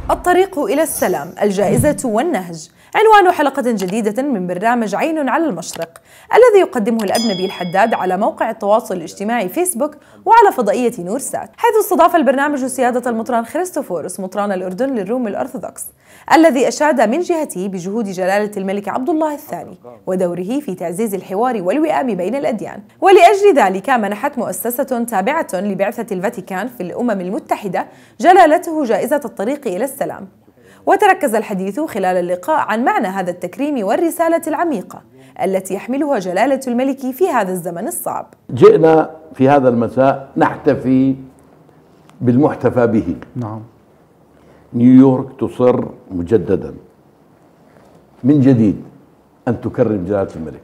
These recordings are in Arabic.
الطريق إلى السلام، الجائزة والنهج، عنوان حلقة جديدة من برنامج عين على المشرق الذي يقدمه الأب نبيل حداد على موقع التواصل الاجتماعي فيسبوك وعلى فضائية نورسات، حيث استضاف البرنامج سيادة المطران خريستوفورس مطران الأردن للروم الأرثوذكس الذي أشاد من جهته بجهود جلالة الملك عبد الله الثاني ودوره في تعزيز الحوار والوئام بين الأديان. ولأجل ذلك منحت مؤسسة تابعة لبعثة الفاتيكان في الأمم المتحدة جلالته جائزة الطريق إلى السلام. وتركز الحديث خلال اللقاء عن معنى هذا التكريم والرسالة العميقة التي يحملها جلالة الملك في هذا الزمن الصعب. جئنا في هذا المساء نحتفي بالمحتفى به. نعم. نيويورك تصر مجددا من جديد أن تكرم جلالة الملك،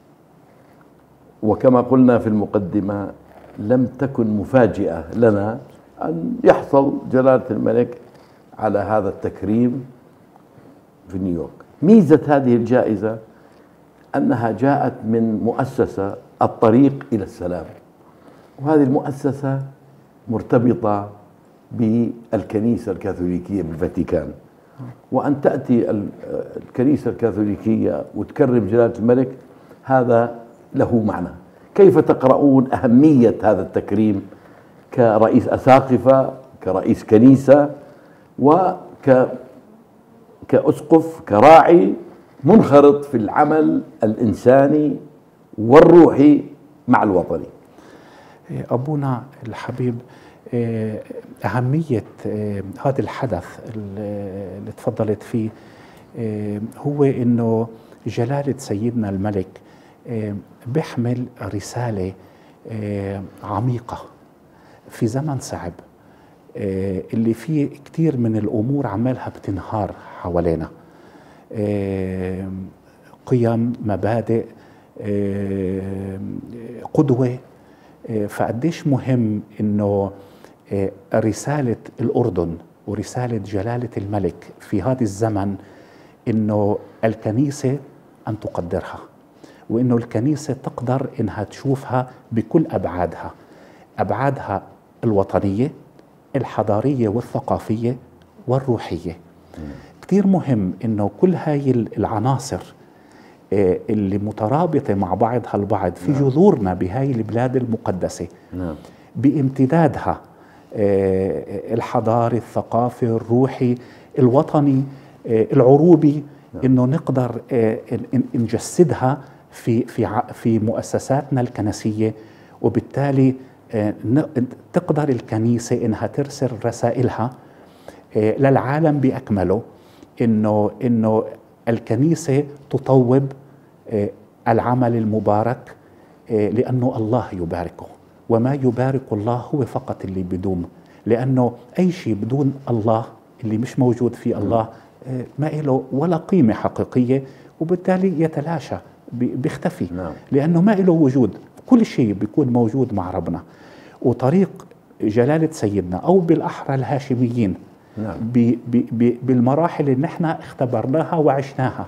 وكما قلنا في المقدمة لم تكن مفاجئة لنا أن يحصل جلالة الملك على هذا التكريم في نيويورك. ميزة هذه الجائزة أنها جاءت من مؤسسة الطريق إلى السلام، وهذه المؤسسة مرتبطة بالكنيسة الكاثوليكية بالفاتيكان، وأن تأتي الكنيسة الكاثوليكية وتكرم جلالة الملك هذا له معنى. كيف تقرؤون أهمية هذا التكريم كرئيس أساقفة، كرئيس كنيسة، كأسقف، كراعي منخرط في العمل الإنساني والروحي مع الوطني؟ أبونا الحبيب، أهمية هذا الحدث اللي تفضلت فيه هو إنه جلالة سيدنا الملك بيحمل رسالة عميقة في زمن صعب اللي فيه كتير من الأمور عمالها بتنهار حوالينا، قيم، مبادئ، قدوة. فقديش مهم إنه رسالة الأردن ورسالة جلالة الملك في هذا الزمن إنه الكنيسة أن تقدرها، وإنه الكنيسة تقدر إنها تشوفها بكل أبعادها الوطنية، الحضارية والثقافية والروحية. كتير مهم إنه كل هاي العناصر اللي مترابطة مع بعضها البعض في جذورنا بهاي البلاد المقدسة، بامتدادها الحضاري، الثقافي، الروحي، الوطني، العروبي، إنه نقدر نجسدها في مؤسساتنا الكنسية، وبالتالي تقدر الكنيسة إنها ترسل رسائلها للعالم بأكمله، إنه الكنيسة تطوب العمل المبارك لأنه الله يباركه، وما يبارك الله هو فقط اللي بدوم، لأنه أي شيء بدون الله اللي مش موجود في الله ما له ولا قيمة حقيقية، وبالتالي يتلاشى، بيختفي، لأنه ما له وجود. كل شيء بيكون موجود مع ربنا. وطريق جلالة سيدنا أو بالأحرى الهاشميين بالمراحل اللي نحن اختبرناها وعشناها،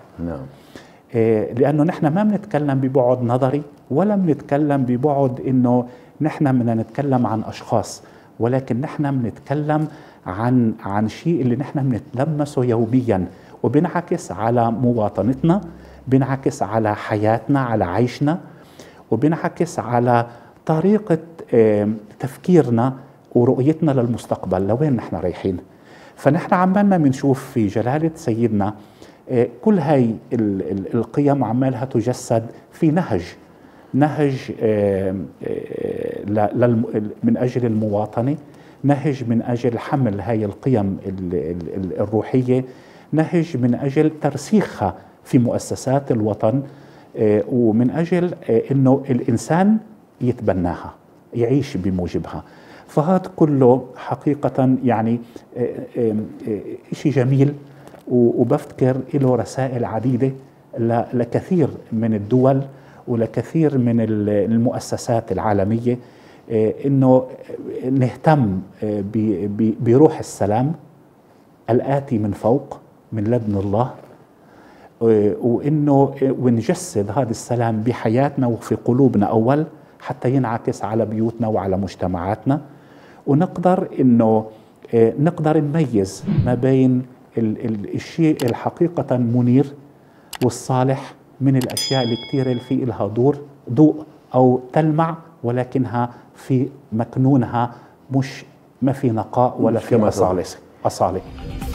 لأنه نحن ما بنتكلم ببعد نظري ولا بنتكلم ببعد إنه نحن بدنا نتكلم عن أشخاص، ولكن نحن بنتكلم عن شيء اللي نحن بنتلمسه يوميا، وبنعكس على مواطنتنا، بنعكس على حياتنا، على عيشنا، وبنعكس على طريقة تفكيرنا ورؤيتنا للمستقبل، لوين نحن رايحين. فنحن عمالنا بنشوف في جلالة سيدنا كل هاي القيم عمالها تجسد في نهج من أجل المواطنة، نهج من أجل حمل هاي القيم الروحية، نهج من أجل ترسيخها في مؤسسات الوطن، ومن أجل إنه الإنسان يتبناها، يعيش بموجبها. فهذا كله حقيقة يعني شيء جميل، وبفتكر له رسائل عديدة لكثير من الدول ولكثير من المؤسسات العالمية، إنه نهتم بروح السلام الآتي من فوق من لدن الله، وإنه ونجسد هذا السلام بحياتنا وفي قلوبنا أول، حتى ينعكس على بيوتنا وعلى مجتمعاتنا، ونقدر إنه نقدر نميز ما بين الشيء الحقيقة منير والصالح من الأشياء الكثيرة اللي في لها ضوء أو تلمع، ولكنها في مكنونها مش ما في نقاء ولا في أصالة.